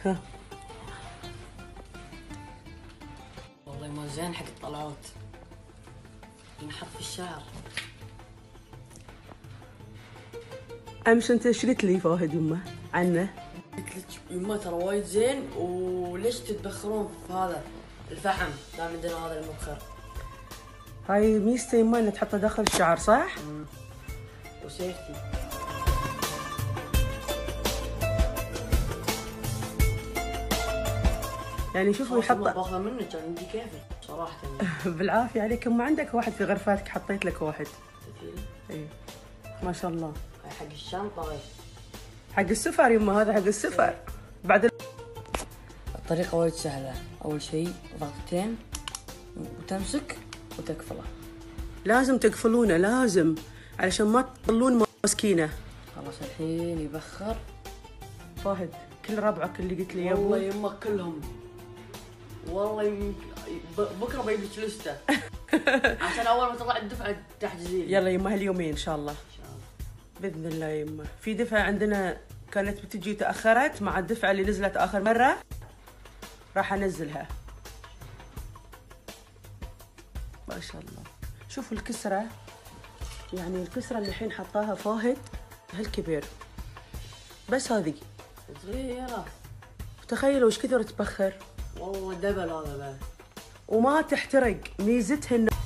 ها والله ما زين حق الطلعات، ينحط في الشعر. امس انت ايش قلت لي فهد يمه عنه؟ قلت لك يما ترى وايد زين، وليش تتبخرون في هذا الفحم؟ دام عندنا هذا المبخر. هاي ميزته يمه انه تحطه داخل الشعر صح؟ وسيفتي. يعني شوفوا يحطه باخذه منك عندي كيفي صراحه. بالعافيه عليك. ما عندك واحد في غرفاتك حطيت لك واحد؟ كثير. اي ما شاء الله. هاي حق الشنطه هاي. حق السفر يمه، هذا حق السفر. بعد الطريقه وايد سهله. اول شيء ضغطتين وتمسك وتقفله. لازم تقفلونه لازم، علشان ما تطلون ماسكينه. خلاص الحين يبخر. فهد كل ربعك اللي قلت لي يا والله ابوي يما كلهم. والله بكره بجيب لك لسته عشان اول ما تطلع الدفعه تحجزين. يلا يمه اليومين ان شاء الله. ان شاء الله باذن الله يمه. في دفعه عندنا كانت بتجي تاخرت، مع الدفعه اللي نزلت اخر مره راح انزلها. ما شاء الله. شوفوا الكسره، يعني الكسره اللي الحين حطاها فهد هالكبير بس هذه صغيره. تخيلوا ايش كثر تبخر والله دبل هذا بعد وما تحترق. ميزتها انه